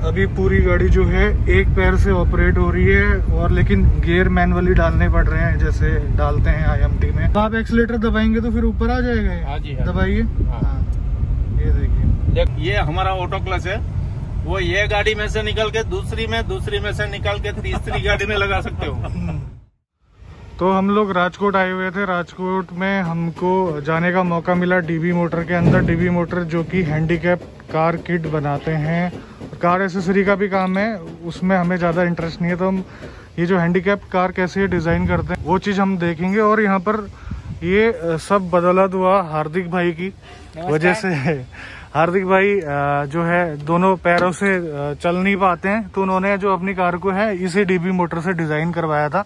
अभी पूरी गाड़ी जो है एक पैर से ऑपरेट हो रही है, और लेकिन गियर मैनुअली डालने पड़ रहे हैं जैसे डालते हैं IMT में। तो आप एक्सीलेटर दबाएंगे तो फिर ऊपर आ जाएगा। हाँ जी, दबाइए। हाँ, ये देखिए, ये हमारा ऑटो क्लच है। वो ये गाड़ी में से निकल के दूसरी में से निकल के तीसरी गाड़ी में लगा सकते हो। तो हम लोग राजकोट आए हुए थे। राजकोट में हमको जाने का मौका मिला DB मोटर के अंदर। DB मोटर जो कि हैंडीकैप कार किट बनाते हैं, कार एसेसरी का भी काम है, उसमें हमें ज़्यादा इंटरेस्ट नहीं है। तो हम ये जो हैंडीकैप कार कैसे डिज़ाइन करते हैं वो चीज़ हम देखेंगे। और यहाँ पर ये सब बदौलत हुआ हार्दिक भाई की वजह से। हार्दिक भाई जो है दोनों पैरों से चल नहीं पाते हैं, तो उन्होंने जो अपनी कार को है इसी DB मोटर से डिज़ाइन करवाया था।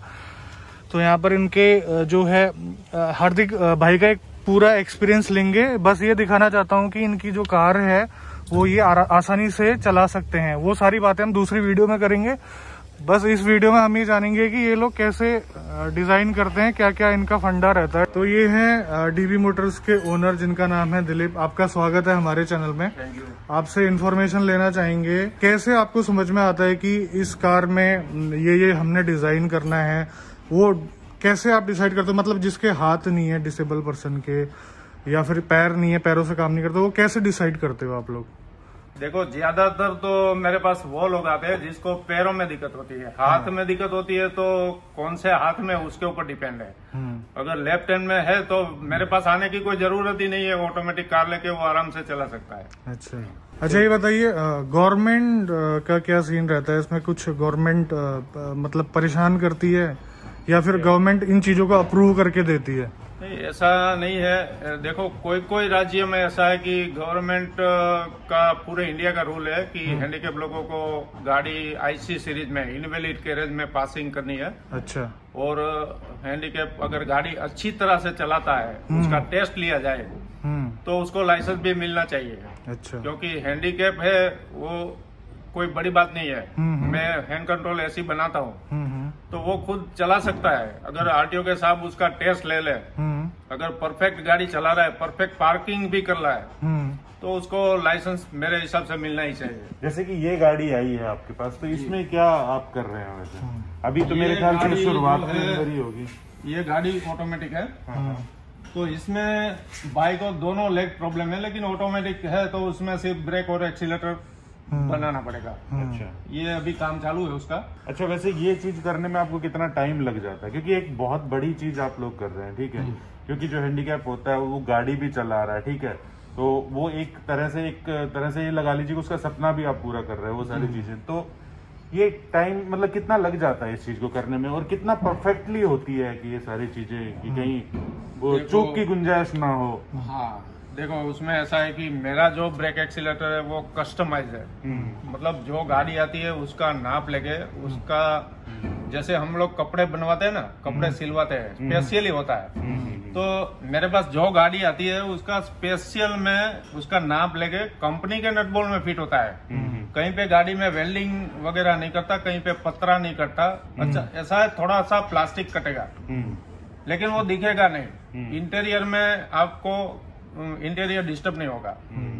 तो यहाँ पर इनके जो है हार्दिक भाई का एक पूरा एक्सपीरियंस लेंगे। बस ये दिखाना चाहता हूँ कि इनकी जो कार है वो ये आसानी से चला सकते हैं। वो सारी बातें हम दूसरी वीडियो में करेंगे। बस इस वीडियो में हम ये जानेंगे कि ये लोग कैसे डिजाइन करते हैं, क्या क्या इनका फंडा रहता है। तो ये है DB मोटर्स के ओनर जिनका नाम है दिलीप। आपका स्वागत है हमारे चैनल में। आपसे इन्फॉर्मेशन लेना चाहेंगे, कैसे आपको समझ में आता है कि इस कार में ये हमने डिजाइन करना है, वो कैसे आप डिसाइड करते हो? मतलब जिसके हाथ नहीं है, डिसेबल पर्सन के, या फिर पैर नहीं है, पैरों से काम नहीं करते, वो कैसे डिसाइड करते हो आप लोग? देखो, ज्यादातर तो मेरे पास वो लोग आते हैं जिसको पैरों में दिक्कत होती है। हाथ में दिक्कत होती है तो कौन से हाथ में उसके ऊपर डिपेंड है। अगर लेफ्ट हैंड में है तो मेरे पास आने की कोई जरूरत ही नहीं है। ऑटोमेटिक कार लेके वो आराम से चला सकता है। अच्छा, ये बताइए गवर्नमेंट का क्या सीन रहता है इसमें? कुछ गवर्नमेंट मतलब परेशान करती है या फिर गवर्नमेंट इन चीजों को अप्रूव करके देती है? नहीं, ऐसा नहीं है। देखो, कोई राज्य में ऐसा है कि गवर्नमेंट का पूरे इंडिया का रूल है कि हैंडीकैप लोगों को गाड़ी IC सीरीज में, इनवैलिड कैरेज में पासिंग करनी है। अच्छा। और हैंडीकैप अगर गाड़ी अच्छी तरह से चलाता है, उसका टेस्ट लिया जाए तो उसको लाइसेंस भी मिलना चाहिए। अच्छा। क्योंकि हैंडीकैप है वो कोई बड़ी बात नहीं है। मैं हैंड कंट्रोल ऐसी बनाता हूँ तो वो खुद चला सकता है। अगर RTO के साहब उसका टेस्ट ले ले, अगर परफेक्ट गाड़ी चला रहा है, परफेक्ट पार्किंग भी कर रहा है, तो उसको लाइसेंस मेरे हिसाब से मिलना ही चाहिए। जैसे कि ये गाड़ी आई है आपके पास, तो इसमें क्या आप कर रहे हैं वैसे? अभी तो मेरे ख्याल से शुरुआत में अंदर ही होगी। ये गाड़ी ऑटोमेटिक है। तो इसमें बाइक और दोनों लेग प्रॉब्लम है, लेकिन ऑटोमेटिक है तो उसमें सिर्फ ब्रेक और एक्सीलेटर बनाना पड़ेगा। अच्छा, ये अभी काम चालू है उसका। अच्छा, वैसे ये चीज करने में आपको कितना टाइम लग जाता है? क्योंकि एक बहुत बड़ी चीज आप लोग कर रहे हैं, ठीक है? क्योंकि जो हैंडीकैप होता है वो गाड़ी भी चला रहा है, ठीक है? तो वो एक तरह से ये लगा लीजिए उसका सपना भी आप पूरा कर रहे हैं, वो सारी चीजें। तो ये टाइम मतलब कितना लग जाता है इस चीज को करने में, और कितना परफेक्टली होती है कि ये सारी चीजें कि कहीं वो चूक की गुंजाइश ना हो? हाँ, देखो, उसमें ऐसा है कि मेरा जो ब्रेक एक्सीलेटर है वो कस्टमाइज है। मतलब जो गाड़ी आती है उसका नाप लेके, उसका जैसे हम लोग कपड़े बनवाते हैं ना, कपड़े सिलवाते हैं, स्पेशली होता है। तो मेरे पास जो गाड़ी आती है उसका स्पेशल में उसका नाप लेके कंपनी के नट बोल्ट में फिट होता है। कहीं पे गाड़ी में वेल्डिंग वगैरह नहीं करता, कहीं पे पतरा नहीं करता। अच्छा, ऐसा है थोड़ा सा प्लास्टिक कटेगा लेकिन वो दिखेगा नहीं। इंटीरियर में आपको इंटीरियर डिस्टर्ब नहीं होगा।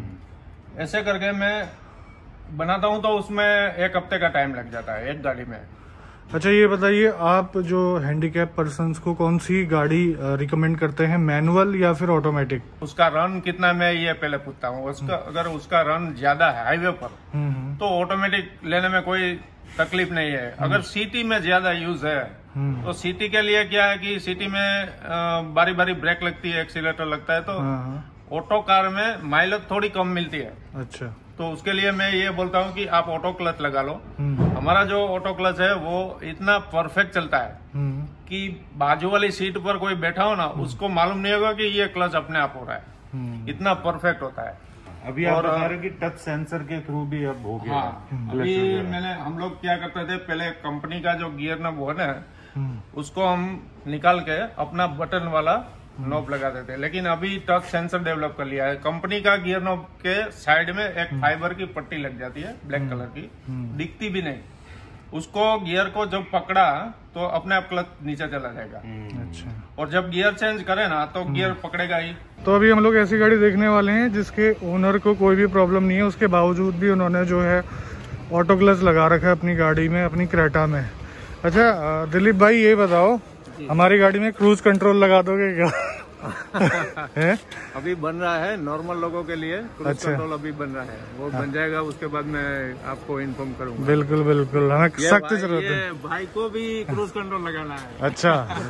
ऐसे करके मैं बनाता हूँ तो उसमें 1 हफ्ते का टाइम लग जाता है एक गाड़ी में। अच्छा, ये बताइए आप जो हैंडीकैप पर्सन्स को कौन सी गाड़ी रिकमेंड करते हैं, मैनुअल या फिर ऑटोमेटिक? उसका रन कितना मैं ये पहले पूछता हूँ। अगर उसका रन ज्यादा है हाईवे पर तो ऑटोमेटिक लेने में कोई तकलीफ नहीं है। अगर सिटी में ज्यादा यूज है तो सिटी के लिए क्या है कि सिटी में बारी बारी ब्रेक लगती है, एक्सीलेटर लगता है, तो ऑटो कार में माइलेज थोड़ी कम मिलती है। अच्छा, तो उसके लिए मैं ये बोलता हूँ कि आप ऑटो क्लच लगा लो। हमारा जो ऑटो क्लच है वो इतना परफेक्ट चलता है कि बाजू वाली सीट पर कोई बैठा हो ना, उसको मालूम नहीं होगा कि ये क्लच अपने आप हो रहा है। इतना परफेक्ट होता है। अभी आप बता रहे हो कि टच सेंसर के थ्रू भी अब हो गया। हाँ, अभी हम लोग क्या करते थे, पहले कंपनी का जो गियर नॉब है ना, उसको हम निकाल के अपना बटन वाला नॉब लगाते थे, लेकिन अभी टच सेंसर डेवलप कर लिया है। कंपनी का गियर नॉब के साइड में एक फाइबर की पट्टी लग जाती है, ब्लैक कलर की, दिखती भी नहीं। उसको गियर को जब पकड़ा तो अपने आप क्लच नीचे चला जाएगा। अच्छा, और जब गियर चेंज करे ना तो गियर पकड़ेगा ही। तो अभी हम लोग ऐसी गाड़ी देखने वाले हैं जिसके ओनर को कोई भी प्रॉब्लम नहीं है, उसके बावजूद भी उन्होंने जो है ऑटो क्लच लगा रखा है अपनी गाड़ी में, अपनी क्रेटा में। अच्छा दिलीप भाई ये बताओ, हमारी गाड़ी में क्रूज कंट्रोल लगा दोगे क्या? है? अभी बन रहा है नॉर्मल लोगों के लिए क्रूज अच्छा। कंट्रोल अभी बन रहा है, वो बन जाएगा, उसके बाद मैं आपको इन्फॉर्म करूंगा। बिल्कुल बिल्कुल, हमें सख्त जरूरत है। ये भाई को भी क्रूज कंट्रोल लगाना है। अच्छा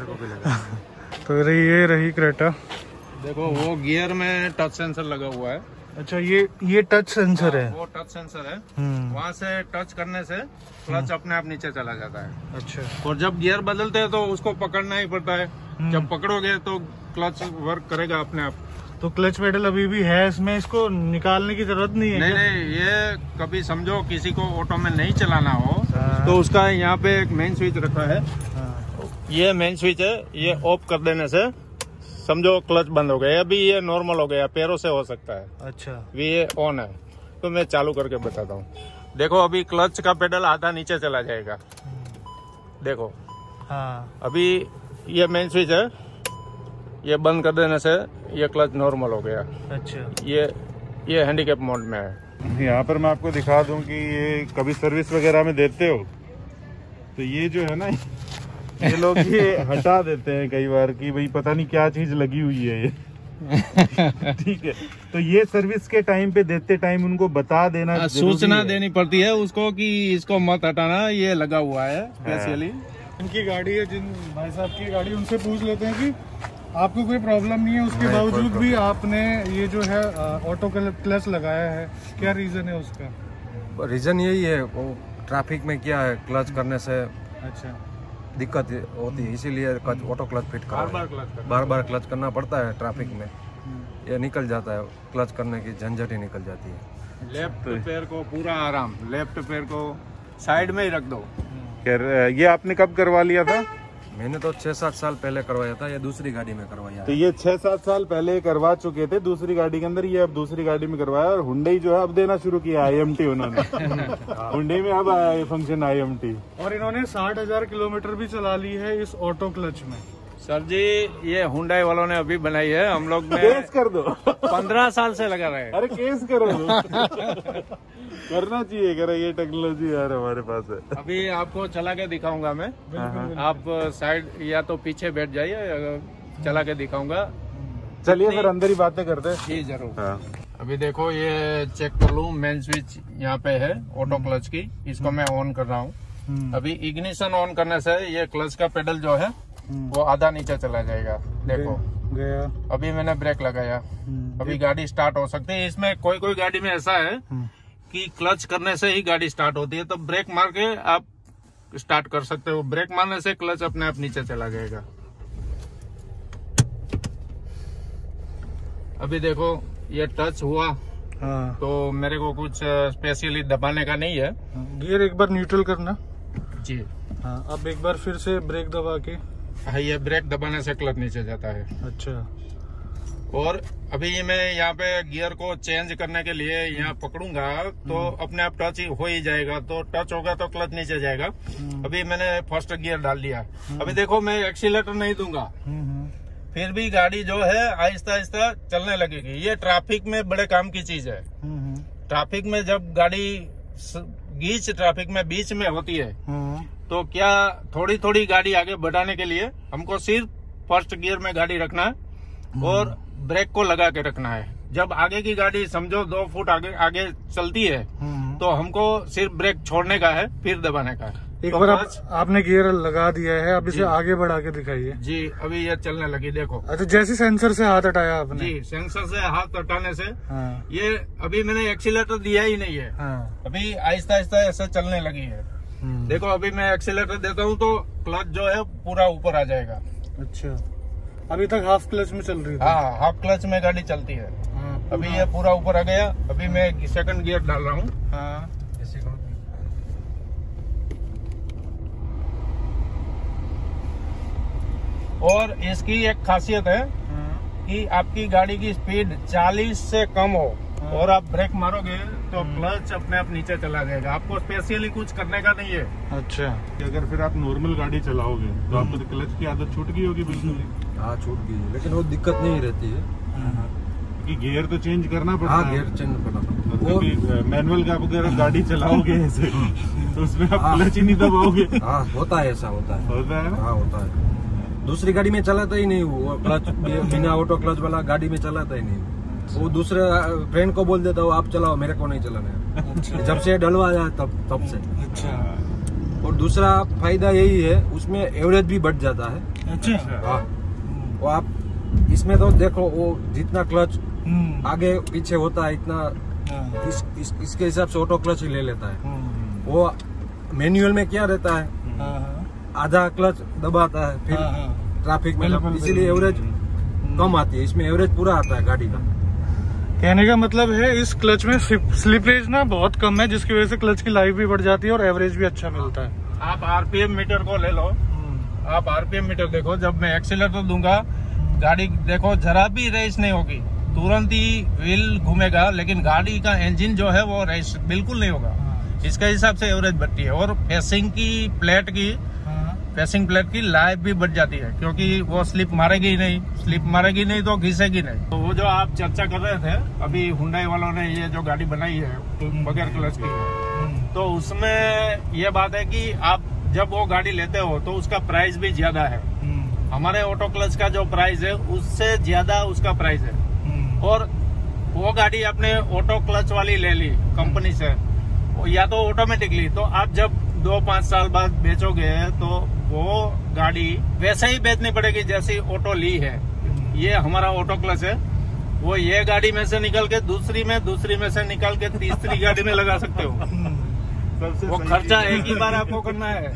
तो ये रही क्रेटा। देखो वो गियर में टच सेंसर लगा हुआ है। अच्छा ये टच सेंसर है। वो टच सेंसर है, हम्म। वहाँ से टच करने से क्लच अपने आप नीचे चला जाता है। अच्छा और जब गियर बदलते हैं तो उसको पकड़ना ही पड़ता है। जब पकड़ोगे तो क्लच वर्क करेगा अपने आप। तो क्लच पेडल अभी भी है इसमें, इसको निकालने की जरूरत नहीं है? नहीं क्या? नहीं, ये कभी समझो किसी को ऑटो में नहीं चलाना हो हाँ। तो उसका यहाँ पे एक मेन स्विच रखा है। हाँ। ये मेन स्विच है, ये ऑफ कर देने से समझो क्लच बंद हो गया। अभी ये नॉर्मल हो गया, पैरों से हो सकता है। अच्छा अभी ये ऑन है, तो मैं चालू करके बताता हूँ। देखो अभी क्लच का पेडल आधा नीचे चला जाएगा। देखो हाँ। अभी ये मेन स्विच है, ये बंद कर देने से ये क्लच नॉर्मल हो गया। अच्छा ये हैंडीकैप मोड में है। यहाँ पर मैं आपको दिखा दूं कि ये कभी सर्विस वगैरह में देते हो तो ये जो है ना, ये लोग ये हटा देते हैं कई बार कि भाई पता नहीं क्या चीज लगी हुई है ये। ठीक है, तो ये सर्विस के टाइम पे देते टाइम उनको बता देना, सूचना देनी पड़ती है उसको कि इसको मत हटाना, ये लगा हुआ है स्पेशली। इनकी गाड़ी है, जिन भाई साहब की गाड़ी, उनसे पूछ लेते हैं कि आपको कोई प्रॉब्लम नहीं है, उसके बावजूद भी आपने ये जो है ऑटो क्लच लगाया है, क्या रीजन है उसका? रीजन यही है, वो ट्रैफिक में क्या है, क्लच करने से अच्छा दिक्कत होती है, इसीलिए ऑटो क्लच फिट कर बार बार क्लच करना पड़ता है ट्रैफिक में। ये निकल जाता है, क्लच करने की झंझट ही निकल जाती है। लेफ्ट पैर को पूरा आराम, लेफ्ट पैर को साइड में ही रख दो। ये आपने कब करवा लिया था? मैंने तो 6-7 साल पहले करवाया था, ये दूसरी गाड़ी में करवाया तो ये 6-7 साल पहले करवा चुके थे दूसरी गाड़ी के अंदर, ये अब दूसरी गाड़ी में करवाया। और हुंडई जो है अब देना शुरू किया IMT उन्होंने। हुंडई में अब आया ये फंक्शन IMT। और इन्होंने 60,000 किलोमीटर भी चला ली है इस ऑटो क्लच में। सर जी ये हुंडई वालों ने अभी बनाई है, हम लोग ने केस कर दो। 15 साल से लगा रहे हैं। अरे केस करो। करना चाहिए, करे ये टेक्नोलॉजी यार हमारे पास है। अभी आपको चला के दिखाऊंगा मैं, आप साइड या तो पीछे बैठ जाइए, चला के दिखाऊंगा। चलिए फिर अंदर ही बातें करते हैं। जी जरूर। हाँ। अभी देखो ये चेक कर लूं, मेन स्विच यहाँ पे है ऑटो क्लच की, इसको मैं ऑन कर रहा हूँ। अभी इग्निशन ऑन करने से ये क्लच का पेडल जो है वो आधा नीचे चला जाएगा। देखो गया। अभी मैंने ब्रेक लगाया, अभी गाड़ी स्टार्ट हो सकती है। इसमें कोई कोई गाड़ी में ऐसा है कि क्लच करने से ही गाड़ी स्टार्ट होती है, तो ब्रेक मार के आप स्टार्ट कर सकते हो। ब्रेक मारने से क्लच अपने आप नीचे चला जाएगा। अभी देखो ये टच हुआ, हाँ। तो मेरे को कुछ स्पेशली दबाने का नहीं है। गियर एक बार न्यूट्रल करना। जी हाँ, अब एक बार फिर से ब्रेक दबा के। हाँ, ये ब्रेक दबाने से क्लच नीचे जाता है। अच्छा। और अभी मैं यहाँ पे गियर को चेंज करने के लिए यहाँ पकड़ूंगा तो अपने आप टच हो ही जाएगा, तो टच होगा तो क्लच नीचे जाएगा। अभी मैंने फर्स्ट गियर डाल दिया। अभी देखो मैं एक्सीलेटर नहीं दूंगा, फिर भी गाड़ी जो है आहिस्ता आहिस्ता चलने लगेगी। ये ट्रैफिक में बड़े काम की चीज है। ट्रैफिक में जब गाड़ी ट्रैफिक में बीच में होती है तो क्या थोड़ी थोड़ी गाड़ी आगे बढ़ाने के लिए हमको सिर्फ फर्स्ट गियर में गाड़ी रखना है और ब्रेक को लगा के रखना है। जब आगे की गाड़ी समझो 2 फुट आगे चलती है तो हमको सिर्फ ब्रेक छोड़ने का है, फिर दबाने का है। एक तो बार आपने गियर लगा दिया है, अब इसे आगे बढ़ा के दिखाइए। जी अभी ये चलने लगी, देखो। अच्छा, जैसे सेंसर से हाथ हटाया आपने। जी सेंसर से हाथ हटाने से हाँ। ये अभी मैंने एक्सीलेटर दिया ही नहीं है। हाँ। अभी आहिस्ता आहिस्ता ऐसे चलने लगी है। देखो अभी मैं एक्सीलेटर देता हूँ तो क्लच जो है पूरा ऊपर आ जाएगा। अच्छा, अभी तक हाफ क्लच में चल रही थी। हाँ, हाफ क्लच में गाड़ी चलती है। अभी ये पूरा ऊपर आ गया। अभी मैं सेकंड गियर डाल रहा हूँ। हाँ। और इसकी एक खासियत है कि आपकी गाड़ी की स्पीड 40 से कम हो और आप ब्रेक मारोगे तो क्लच अपने आप नीचे चला जाएगा। आपको स्पेशली कुछ करने का नहीं है। अच्छा, अगर फिर आप नॉर्मल गाड़ी चलाओगे तो आपको तो क्लच की आदत छूट गई होगी बिल्कुल। हाँ छूट गई है, लेकिन वो दिक्कत नहीं रहती है कि गियर तो चेंज करना पड़ता हाँ है। गियर चेंज करना पड़ता है। क्योंकि मैनुअल का अगर गाड़ी चलाओगे ऐसे तो उसमें आप क्लच ही नहीं दबाओगे। हाँ होता है, ऐसा होता है ना? हाँ होता है। दूसरी गाड़ी में चलाता ही नहीं वो क्लच, बिना ऑटो क्लच वाला गाड़ी में चलाता ही नहीं वो। दूसरे फ्रेंड को बोल देता हूँ आप चलाओ, मेरे को नहीं चलाना है। अच्छा। जब से डलवाया तब से। अच्छा। और दूसरा फायदा यही है उसमें एवरेज भी बढ़ जाता है। अच्छा। हाँ वो आप इसमें तो देखो वो जितना क्लच आगे पीछे होता है इतना इसके हिसाब से ऑटो क्लच ही ले लेता है। वो मैनुअल में क्या रहता है आधा क्लच दबाता है फिर ट्रैफिक में, इसीलिए एवरेज कम आती है। इसमें एवरेज पूरा आता है गाड़ी का। कहने का मतलब है इस क्लच में स्लिपरेज ना बहुत कम है, जिसकी वजह से क्लच की लाइफ भी बढ़ जाती है और एवरेज भी अच्छा मिलता है। आप आरपीएम मीटर को ले लो, आप आरपीएम मीटर देखो, जब मैं एक्सीलरेटर दूंगा गाड़ी देखो जरा भी रेस नहीं होगी, तुरंत ही व्हील घूमेगा, लेकिन गाड़ी का इंजन जो है वो रेस बिल्कुल नहीं होगा। इसके हिसाब से एवरेज बढ़ती है। और फेसिंग प्लेट की लाइफ भी बढ़ जाती है, क्योंकि वो स्लिप मारेगी नहीं तो घिसेगी नहीं। तो वो जो आप चर्चा कर रहे थे अभी हुंडई वालों ने ये जो गाड़ी बनाई है बगैर क्लच की, तो उसमें ये बात है कि आप जब वो गाड़ी लेते हो तो उसका प्राइस भी ज्यादा है। हमारे ऑटो क्लच का जो प्राइस है उससे ज्यादा उसका प्राइस है। और वो गाड़ी आपने ऑटो क्लच वाली ले ली कंपनी से या तो ऑटोमेटिकली, तो आप जब 2-5 साल बाद बेचोगे तो वो गाड़ी वैसे ही बेचनी पड़ेगी जैसी ऑटो ली है। ये हमारा ऑटो क्लच है, वो ये गाड़ी में से निकल के दूसरी में से निकल के तीसरी गाड़ी में लगा सकते हो। वो खर्चा एक ही बार आपको करना है।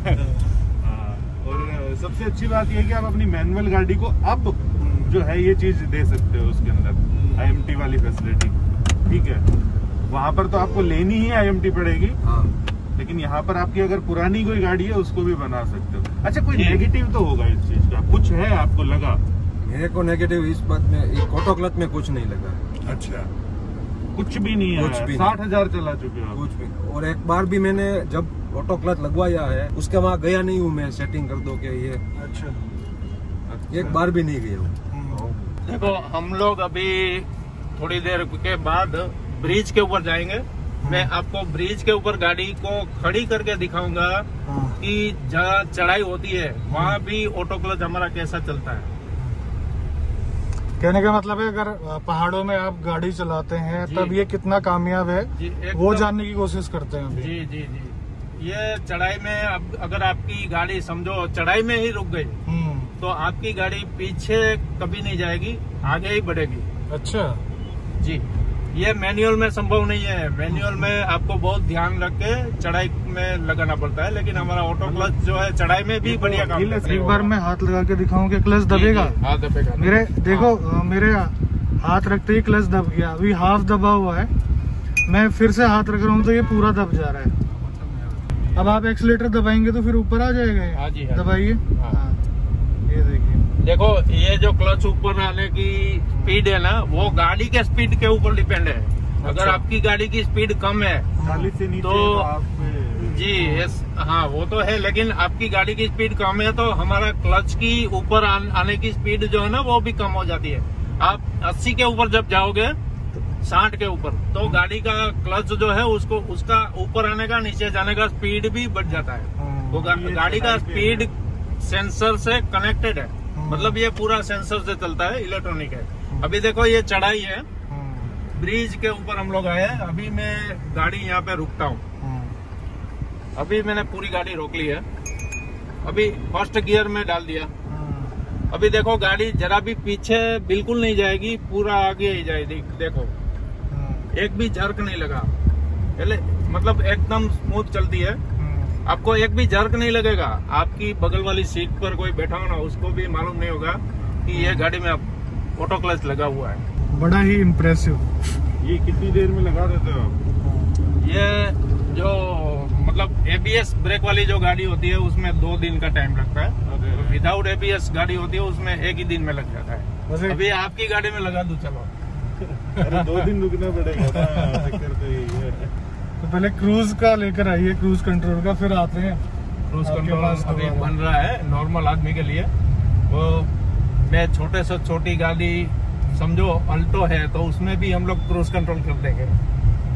और सबसे अच्छी बात यह है कि आप अपनी मैनुअल गाड़ी को अब जो है ये चीज दे सकते हो उसके अंदर IMT वाली फैसिलिटी। ठीक है, वहाँ पर तो आपको लेनी ही IMT पड़ेगी। हाँ। लेकिन यहाँ पर आपकी अगर पुरानी कोई गाड़ी है उसको भी बना सकते हो। अच्छा, कोई नेगेटिव तो होगा इस चीज का, कुछ है आपको लगा? मेरे को नेगेटिव इस बात में, एक ऑटो क्लच में कुछ नहीं लगा। अच्छा, कुछ भी नहीं है? 60,000 चला चुके हो? कुछ भी। और एक बार भी मैंने जब ऑटो क्लच लगवाया है उसके वहाँ गया नहीं हूँ मैं सेटिंग कर दो के ये। अच्छा। एक बार भी नहीं गया हूँ। देखो हम लोग अभी थोड़ी देर के बाद ब्रिज के ऊपर जाएंगे। मैं आपको ब्रिज के ऊपर गाड़ी को खड़ी करके दिखाऊंगा कि जहाँ चढ़ाई होती है वहाँ भी ऑटो क्लच हमारा कैसा चलता है। कहने का मतलब है अगर पहाड़ों में आप गाड़ी चलाते हैं तब ये कितना कामयाब है वो जानने की कोशिश करते हैं अभी। जी जी जी, ये चढ़ाई में अब अगर आपकी गाड़ी समझो चढ़ाई में ही रुक गई तो आपकी गाड़ी पीछे कभी नहीं जाएगी, आगे ही बढ़ेगी। अच्छा जी, ये मैनुअल में संभव नहीं है। मैनुअल में आपको बहुत ध्यान रख के चढ़ाई में लगाना पड़ता है, लेकिन हमारा ऑटो क्लच जो है चढ़ाई में भी बढ़िया काम करता है। एक बार मैं हाथ लगा के दिखाऊं कि क्लच दबेगा? हाँ दबेगा। मेरे देखो मेरे हाथ रखते ही क्लच दब गया, अभी हाफ दबा हुआ है। मैं फिर से हाथ रख रहा हूँ तो ये पूरा दब जा रहा है। अब आप एक्सीलेटर दबाएंगे तो फिर ऊपर आ जाएगा। हाँ जी, दबाइए। ये देखिए, देखो ये जो क्लच ऊपर आने की स्पीड है ना, वो गाड़ी के स्पीड के ऊपर डिपेंड है। अगर आपकी गाड़ी की स्पीड कम है 40 से नीचे तो आप जी यस, हाँ वो तो है, लेकिन आपकी गाड़ी की स्पीड कम है तो हमारा क्लच की ऊपर आने की स्पीड जो है ना वो भी कम हो जाती है। आप 80 के ऊपर जब जाओगे 60 के ऊपर तो गाड़ी का क्लच जो है उसको उसका ऊपर आने का नीचे जाने का स्पीड भी बढ़ जाता है। वो गाड़ी का स्पीड सेंसर से कनेक्टेड है, मतलब ये पूरा सेंसर से चलता है, इलेक्ट्रॉनिक है। अभी देखो ये चढ़ाई है, ब्रिज के ऊपर हम लोग आए हैं। अभी मैं गाड़ी यहाँ पे रुकता हूँ। अभी मैंने पूरी गाड़ी रोक ली है, अभी फर्स्ट गियर में डाल दिया। अभी देखो गाड़ी जरा भी पीछे बिल्कुल नहीं जाएगी, पूरा आगे ही जाएगी। देखो एक भी झर्क नहीं लगा, मतलब एकदम स्मूथ चलती है। आपको एक भी जर्क नहीं लगेगा। आपकी बगल वाली सीट पर कोई बैठा हो ना उसको भी मालूम नहीं होगा कि ये गाड़ी में ऑटो क्लच लगा हुआ है। बड़ा ही इम्प्रेसिव। ये कितनी देर में लगा देते हो आप? ये जो मतलब ABS ब्रेक वाली जो गाड़ी होती है उसमें 2 दिन का टाइम लगता है। विदाउट ABS गाड़ी होती है उसमें 1 ही दिन में लग जाता है। अभी आपकी गाड़ी में लगा दूं चलो। अरे 2 दिन रुकना पड़ेगा ना, चक्कर तो यही है। तो पहले क्रूज का लेकर आइए, क्रूज कंट्रोल का, फिर आते हैं। क्रूज कंट्रोल अभी बन रहा है नॉर्मल आदमी के लिए। वो मैं छोटे से छोटी गाड़ी समझो अल्टो है तो उसमें भी हम लोग क्रूज कंट्रोल कर देंगे।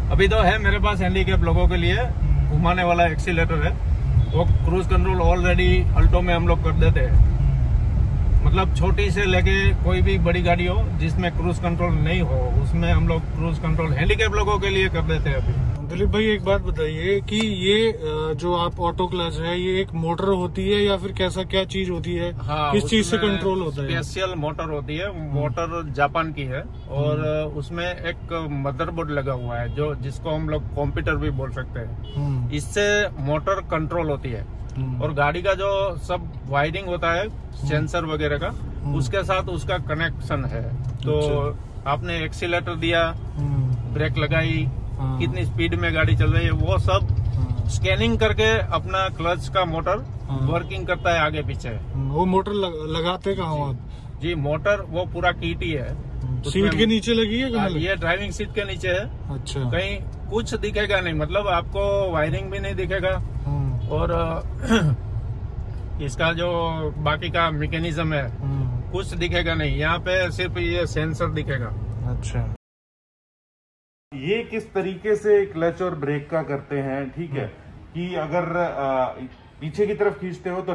अभी तो है मेरे पास हैंडीकैप लोगों के लिए घुमाने वाला एक्सीलेटर है। वो क्रूज कंट्रोल ऑलरेडी अल्टो में हम लोग कर देते हैं। मतलब छोटी से लेके कोई भी बड़ी गाड़ी हो जिसमें क्रूज कंट्रोल नहीं हो, उसमें हम लोग क्रूज कंट्रोल हैंडीकैप लोगों के लिए कर देते हैं अभी। दिलीप भाई एक बात बताइए कि ये जो आप ऑटो क्लच है, ये एक मोटर होती है या फिर कैसा क्या चीज होती है? हाँ, किस चीज से कंट्रोल होता है? स्पेशल मोटर होती है। मोटर जापान की है और उसमें एक मदरबोर्ड लगा हुआ है जो जिसको हम लोग कंप्यूटर भी बोल सकते हैं। इससे मोटर कंट्रोल होती है और गाड़ी का जो सब वायरिंग होता है सेंसर वगैरह का, उसके साथ उसका कनेक्शन है। तो आपने एक्सीलेटर दिया, ब्रेक लगाई, कितनी स्पीड में गाड़ी चल रही है, वो सब स्कैनिंग करके अपना क्लच का मोटर वर्किंग करता है आगे पीछे। वो मोटर लगाते कहाँ आप? जी मोटर वो पूरा किट ही है। सीट के नीचे लगी है कहाँ? ये ड्राइविंग सीट के नीचे है। अच्छा। कहीं कुछ दिखेगा नहीं, मतलब आपको वायरिंग भी नहीं दिखेगा और इसका जो बाकी का मैकेनिज्म है कुछ दिखेगा नहीं। यहाँ पे सिर्फ ये सेंसर दिखेगा। अच्छा। ये किस तरीके से क्लच और ब्रेक का करते हैं, ठीक है, कि अगर पीछे की तरफ खींचते हो तो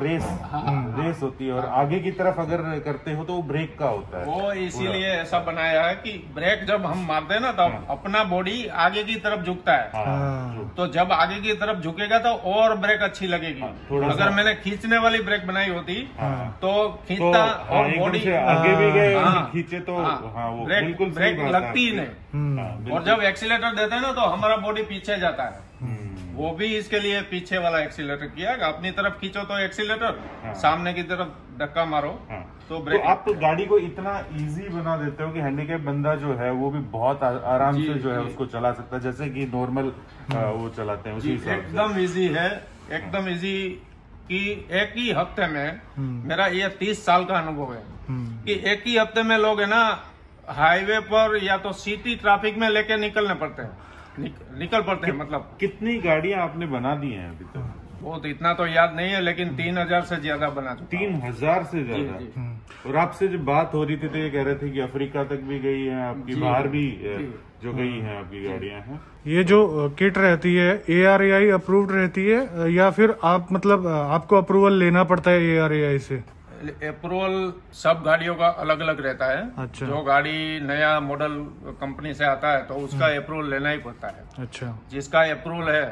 रेस होती है और आगे की तरफ अगर करते हो तो वो ब्रेक का होता है। वो इसीलिए ऐसा बनाया है कि ब्रेक जब हम मारते हैं ना तब अपना बॉडी आगे की तरफ झुकता है। तो जब आगे की तरफ झुकेगा तो और ब्रेक अच्छी लगेगी। अगर मैंने खींचने वाली ब्रेक बनाई होती तो खींचता और बॉडी आगे भी गए खींचे तो वो ब्रेक लगती ही नहीं। और जब एक्सीलेटर देते हैं ना तो हमारा बॉडी पीछे जाता है। वो भी इसके लिए पीछे वाला एक्सीलेटर किया। अपनी तरफ खींचो तो एक्सीलेटर, सामने की तरफ धक्का मारो तो ब्रेक। तो आप तो गाड़ी को इतना इजी बना देते हो कि हैंडीकैप बंदा जो है वो भी बहुत आराम से जो है उसको चला सकता है, जैसे कि नॉर्मल वो चलाते हैं उसी हिसाब से। एकदम इजी है, एकदम इजी कि एक ही हफ्ते में, मेरा ये 30 साल का अनुभव है कि एक ही हफ्ते में लोग है ना हाईवे पर या तो सिटी ट्रैफिक में लेके निकलने पड़ते हैं, निकल पड़ते हैं। मतलब कितनी गाड़ियां आपने बना दी हैं अभी तक? वो तो इतना तो याद नहीं है लेकिन 3000 से ज्यादा बना चुका। 3000 से ज्यादा। और आपसे जब बात हो रही थी तो ये कह रहे थे कि अफ्रीका तक भी गई है आपकी, बाहर भी जो गई हैं आपकी गाड़ियां हैं। ये जो किट रहती है ARAI अप्रूव्ड रहती है या फिर आप मतलब आपको अप्रूवल लेना पड़ता है ARAI से? अप्रूवल सब गाड़ियों का अलग अलग रहता है। अच्छा। जो गाड़ी नया मॉडल कंपनी से आता है तो उसका अप्रूवल लेना ही पड़ता है। अच्छा। जिसका अप्रूवल है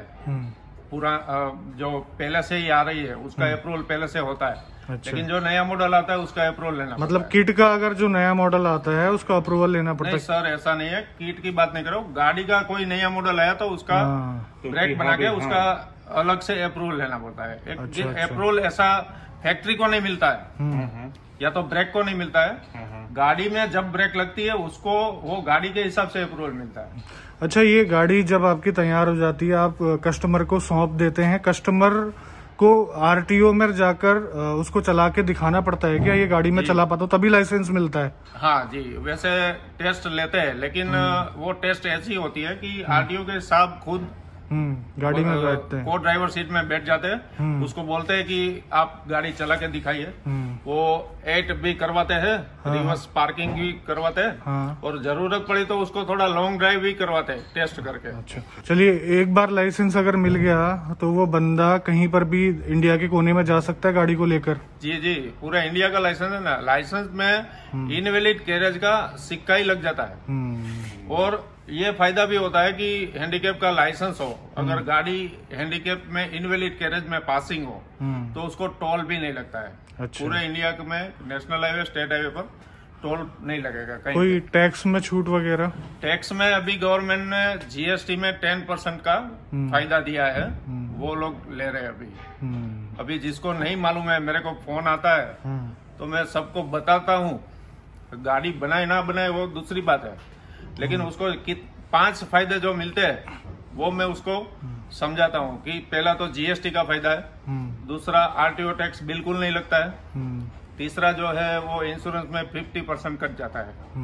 पूरा जो पहले से ही आ रही है उसका अप्रूवल पहले से होता है। अच्छा। लेकिन जो नया मॉडल आता है उसका अप्रूवल लेना मतलब किट का अगर जो नया मॉडल आता है उसका अप्रूवल लेना पड़ता है? नहीं सर ऐसा नहीं है, किट की बात नहीं करो। गाड़ी का कोई नया मॉडल आया तो उसका ब्रेक बना के उसका अलग से अप्रूवल लेना पड़ता है। अप्रूवल ऐसा फैक्ट्री को नहीं मिलता है या तो ब्रेक को नहीं मिलता है। गाड़ी में जब ब्रेक लगती है उसको वो गाड़ी के हिसाब से अप्रूवल मिलता है। अच्छा, ये गाड़ी जब आपकी तैयार हो जाती है आप कस्टमर को सौंप देते हैं, कस्टमर को RTO में जाकर उसको चला के दिखाना पड़ता है क्या ये गाड़ी में चला पाता, तभी लाइसेंस मिलता है? हाँ जी, वैसे टेस्ट लेते हैं लेकिन वो टेस्ट ऐसी होती है कि RTO के साहब खुद गाड़ी में बैठते हैं, को ड्राइवर सीट में बैठ जाते हैं, उसको बोलते हैं कि आप गाड़ी चला के दिखाइए। वो 8 भी करवाते हैं, रिवर्स पार्किंग भी करवाते हैं और जरूरत पड़ी तो उसको थोड़ा लॉन्ग ड्राइव भी करवाते हैं टेस्ट करके। अच्छा, चलिए, एक बार लाइसेंस अगर मिल गया तो वो बंदा कहीं पर भी इंडिया के कोने में जा सकता है गाड़ी को लेकर? जी, पूरा इंडिया का लाइसेंस है ना। लाइसेंस में इनवैलिड कैरेज का सिक्का ही लग जाता है। और ये फायदा भी होता है कि हैंडीकैप का लाइसेंस हो, अगर गाड़ी हैंडीकैप में इनवैलिड कैरेज में पासिंग हो तो उसको टोल भी नहीं लगता है। अच्छा। पूरे इंडिया में नेशनल हाईवे, स्टेट हाईवे पर टोल नहीं लगेगा कहीं। कोई टैक्स में छूट वगैरह? टैक्स में अभी गवर्नमेंट ने GST में 10% का फायदा दिया है, वो लोग ले रहे हैं अभी जिसको नहीं मालूम है मेरे को फोन आता है तो मैं सबको बताता हूँ। गाड़ी बनाए ना बनाए वो दूसरी बात है, लेकिन उसको 5 फायदे जो मिलते हैं वो मैं उसको समझाता हूँ कि पहला तो GST का फायदा है, दूसरा RTO टैक्स बिल्कुल नहीं लगता है, तीसरा जो है वो इंश्योरेंस में 50% कट जाता है,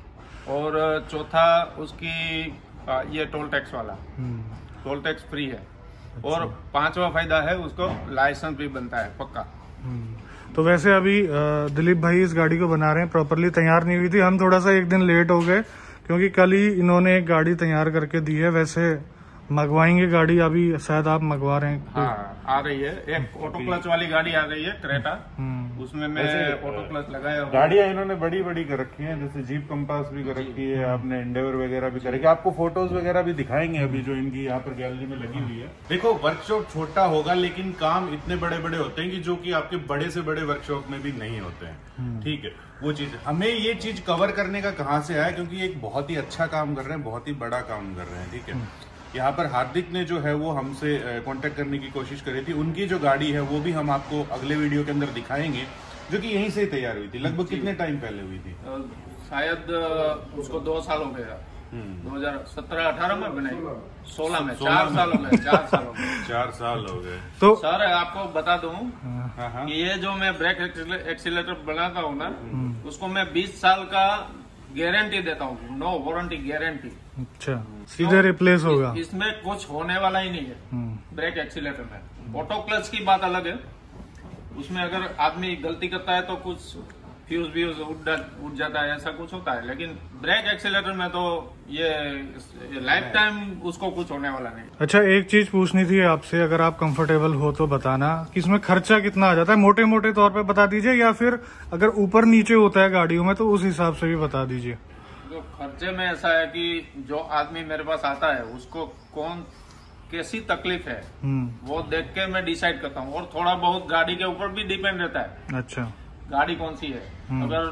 और चौथा उसकी ये टोल टैक्स वाला टोल टैक्स फ्री है। अच्छा। और 5वां फायदा है उसको लाइसेंस भी बनता है पक्का। तो वैसे अभी दिलीप भाई इस गाड़ी को बना रहे हैं, प्रॉपरली तैयार नहीं हुई थी, हम थोड़ा सा एक दिन लेट हो गए क्योंकि कल ही इन्होंने एक गाड़ी तैयार करके दी है। वैसे मंगवाएंगे गाड़ी, अभी शायद आप मंगवा रहे हैं? हाँ, आ रही है। एक ऑटो क्लच वाली गाड़ी आ रही है, क्रेटा। उसमें मैं ऑटो क्लच लगाया हूँ। गाड़ियां इन्होंने बड़ी बड़ी कर रखी हैं, जैसे जीप कंपास भी कर रखी है, आपने एंडेवर वगैरह भी कर रखी है। आपको फोटोज वगैरह भी दिखाएंगे अभी जो इनकी यहाँ पर गैलरी में लगी हुई है। देखो, वर्कशॉप छोटा होगा लेकिन काम इतने बड़े बड़े होते हैं कि जो कि आपके बड़े से बड़े वर्कशॉप में भी नहीं होते हैं। ठीक है, वो चीज हमें ये चीज कवर करने का कहाँ से आया, क्योंकि एक बहुत ही अच्छा काम कर रहे हैं, बहुत ही बड़ा काम कर रहे हैं। ठीक है, यहाँ पर हार्दिक ने जो है वो हमसे कांटेक्ट करने की कोशिश करी थी। उनकी जो गाड़ी है वो भी हम आपको अगले वीडियो के अंदर दिखाएंगे, जो कि यहीं से ही तैयार हुई थी। लगभग कितने टाइम पहले हुई थी? शायद उसको 2 साल हो गया। 2017-18 में बनाई, 16 में 4 साल हो गए। 4 साल हो गए। 4 साल हो गए। तो सर आपको बता दूं कि ये जो मैं ब्रेक एक्सीलरेटर बनाता हूँ ना, उसको मैं 20 साल का गारंटी देता हूँ। No warranty, guarantee. अच्छा, सीधे रिप्लेस होगा? इसमें कुछ होने वाला ही नहीं है ब्रेक एक्सीलरेटर में। ऑटो क्लच की बात अलग है, उसमें अगर आदमी गलती करता है तो कुछ फ्यूज व्यूज उठ जाता है, ऐसा कुछ होता है। लेकिन ब्रेक एक्सीलरेटर में तो ये लाइफ टाइम उसको कुछ होने वाला नहीं। अच्छा, एक चीज पूछनी थी आपसे, अगर आप कंफर्टेबल हो तो बताना कि इसमें खर्चा कितना आ जाता है, मोटे मोटे तौर पे बता दीजिए, या फिर अगर ऊपर नीचे होता है गाड़ियों में तो उस हिसाब से भी बता दीजिए। तो खर्चे में ऐसा है कि जो आदमी मेरे पास आता है उसको कौन कैसी तकलीफ है वो देख के मैं डिसाइड करता हूँ, और थोड़ा बहुत गाड़ी के ऊपर भी डिपेंड रहता है। अच्छा, गाड़ी कौन सी है। अगर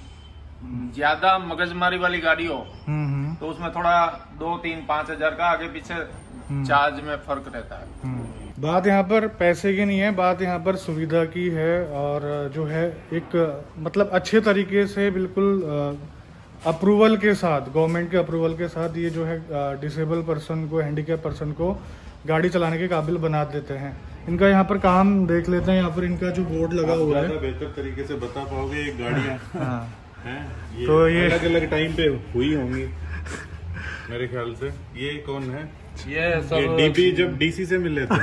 ज्यादा मगजमारी वाली गाड़ी हो तो उसमें थोड़ा 2-3-5 हजार का आगे पीछे चार्ज में फर्क रहता है। बात यहाँ पर पैसे की नहीं है, बात यहाँ पर सुविधा की है, और जो है एक मतलब अच्छे तरीके से बिल्कुल अप्रूवल के साथ, गवर्नमेंट के अप्रूवल के साथ ये जो है डिसेबल पर्सन को, हैंडीकैप पर्सन को गाड़ी चलाने के काबिल बना देते हैं। इनका यहाँ पर काम देख लेते हैं। यहाँ पर इनका जो बोर्ड लगा हुआ है, बेहतर तरीके से बता पाओगे। ये गाड़ियाँ हाँ। तो ये अलग अलग टाइम पे हुई होंगी मेरे ख्याल से। ये कौन है? ये डीपी जब डीसी से मिले थे।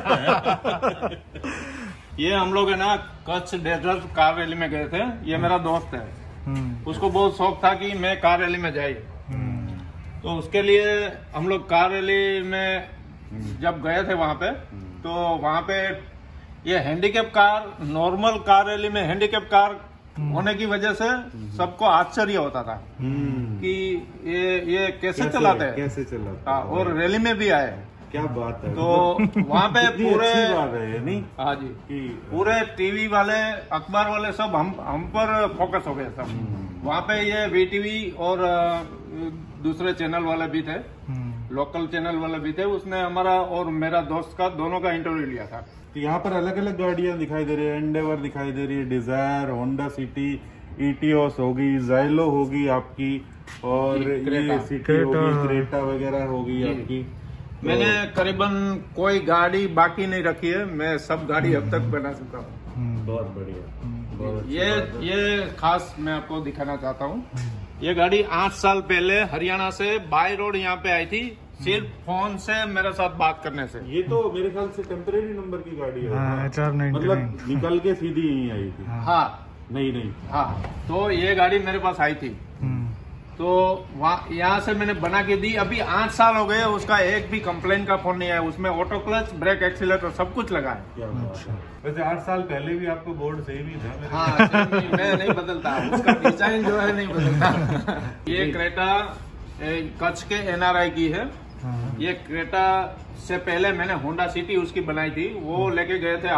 ये हम लोग है ना कच्छ डेजर्ट कार रैली में गए थे। ये मेरा दोस्त है, उसको बहुत शौक था कि मैं कार रैली में जाए, तो उसके लिए हम लोग कार रैली में जब गए थे वहां पे, तो वहां पे ये handicap car, normal car rally में हैंडीकैप कार होने की वजह से सबको आश्चर्य होता था कि ये कैसे चलाते हैं, कैसे चलाते हैं, और रैली में भी आए। क्या बात है। तो वहाँ पे पूरे बात है नहीं? हाँ जी, पूरे टीवी वाले, अखबार वाले सब हम पर फोकस हो गए सब। वहाँ पे ये वीटीवी और दूसरे चैनल वाले भी थे, लोकल चैनल वाले भी थे। उसने हमारा और मेरा दोस्त का दोनों का इंटरव्यू लिया था। तो यहाँ पर अलग अलग गाड़ियां दिखाई दे रही है, एंडेवर दिखाई दे रही है, डिजायर, होंडा सिटी, इटियोस होगी, जाइलो होगी आपकी, और ये सिटी होगी, क्रेटा वगैरह होगी आपकी। मैंने करीबन कोई गाड़ी बाकी नहीं रखी है, मैं सब गाड़ी अब तक बना चुका हूँ। बहुत बढ़िया। ये खास मैं आपको दिखाना चाहता हूँ। ये गाड़ी 8 साल पहले हरियाणा से बाय रोड यहाँ पे आई थी, सिर्फ फोन से मेरे साथ बात करने से। ये तो मेरे ख्याल से टेम्परेरी नंबर की गाड़ी है। हाँ, मतलब निकल के सीधी यहीं आई थी। हाँ नहीं हाँ, तो ये गाड़ी मेरे पास आई थी, तो यहाँ से मैंने बना के दी। अभी 8 साल हो गए, उसका एक भी कंप्लेन का फोन नहीं आया। उसमें ऑटो क्लच, ब्रेक एक्सीलरेटर सब कुछ लगा है। वैसे 8 साल पहले भी आपको बोर्ड सेम ही था। हाँ, मैं नहीं बदलता, उसका डिजाइन जो है नहीं बदलता। ये क्रेटा कच्छ के एनआरआई की है। ये क्रेटा से पहले मैंने होंडा सिटी उसकी बनाई थी, वो लेके गए थे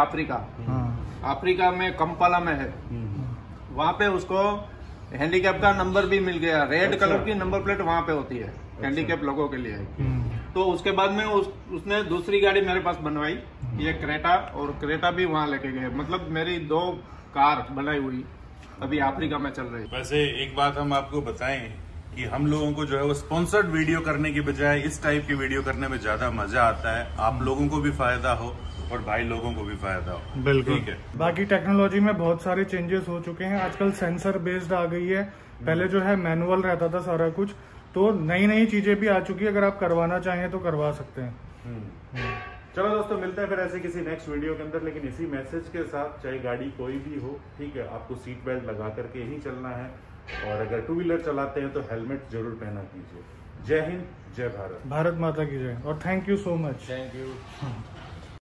अफ्रीका में, कंपाला में है। वहाँ पे उसको हैंडीकैप का नंबर भी मिल गया, रेड कलर की नंबर प्लेट वहाँ पे होती है हैंडीकैप लोगों के लिए। तो उसके बाद में उसने दूसरी गाड़ी मेरे पास बनवाई, ये क्रेटा, और क्रेटा भी वहाँ लेके गए। मतलब मेरी 2 कार बनाई हुई अभी अफ्रीका में चल रही। वैसे एक बात हम आपको बताएं कि हम लोगों को जो है वो स्पॉन्सर्ड वीडियो करने की बजाय इस टाइप की वीडियो करने में ज्यादा मजा आता है। आप लोगों को भी फायदा हो और भाई लोगों को भी फायदा हो। बिल्कुल, ठीक है। बाकी टेक्नोलॉजी में बहुत सारे चेंजेस हो चुके हैं। आजकल सेंसर बेस्ड आ गई है, पहले जो है मैनुअल रहता था सारा कुछ, तो नई नई चीजें भी आ चुकी है। अगर आप करवाना चाहें तो करवा सकते हैं। चलो दोस्तों, मिलते हैं फिर ऐसे किसी नेक्स्ट वीडियो के अंदर, लेकिन इसी मैसेज के साथ, चाहे गाड़ी कोई भी हो, ठीक है, आपको सीट बेल्ट लगा करके ही चलना है। और अगर टू व्हीलर चलाते हैं तो हेलमेट जरूर पहना कीजिए। जय हिंद, जय भारत। भारत माता की जय और thank you so much. Thank you.